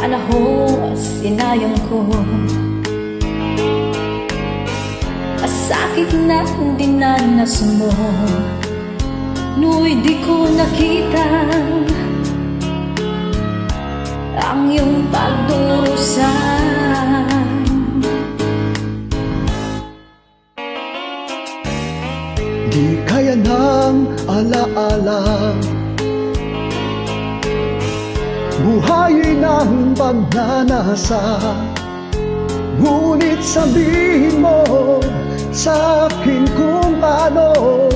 panahon sinayang ko. Sakit na dinanas mo, no'y di ko nakita ang iyong pagdurusan. Di kaya ng alaala, buhayin ang pagnanasa. Ngunit sabihin mo sa akin kung paano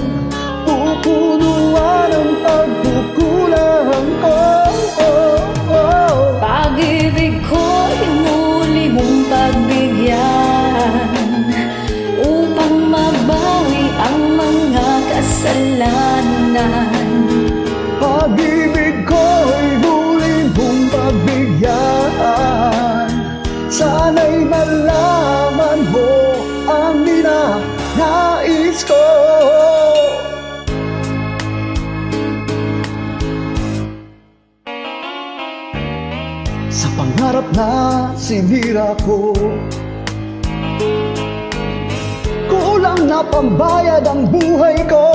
pupunuan ang pagkukulang ko. Pag-ibig ko'y muli mong pagbigyan upang mabawi ang mga kasalanan. Pag-ibig ko'y muli mong pagbigyan, sana'y malaman mo ang ninanais ko. Sa pangarap na sinira ko, kulang na pambayad ang buhay ko.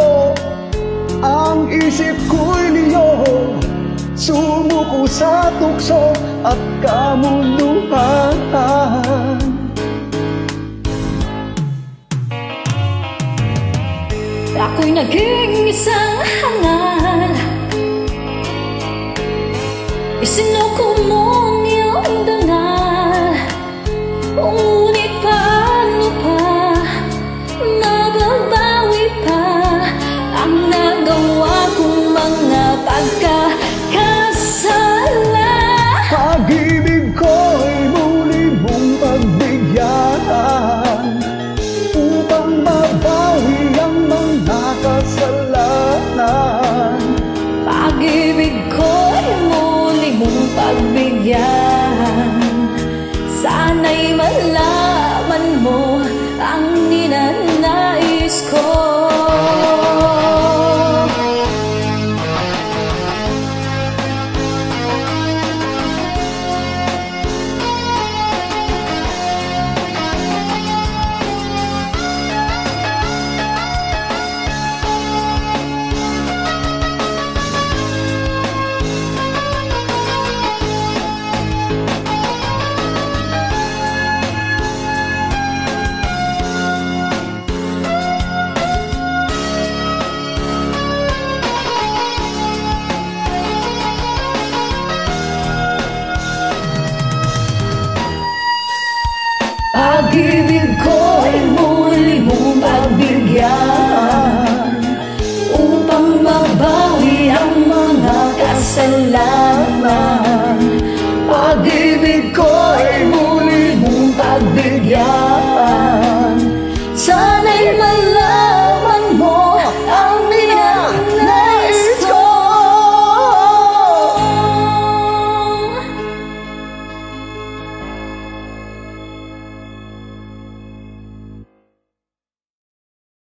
Ang isip ko'y liyo, sumuko sa tukso at kamuluhan. Ako'y naging isang hangal, isinuko mo